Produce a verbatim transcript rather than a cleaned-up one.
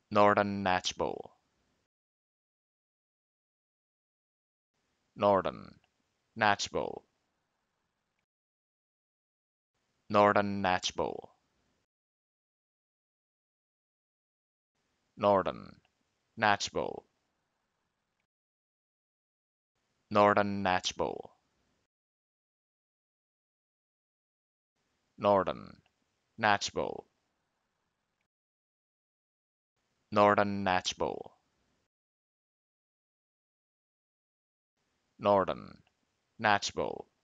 Norton Knatchbull, Norton Knatchbull, Norton Knatchbull, Norton Knatchbull, Norton Knatchbull, Norton Knatchbull, Norton Knatchbull, Norton Knatchbull.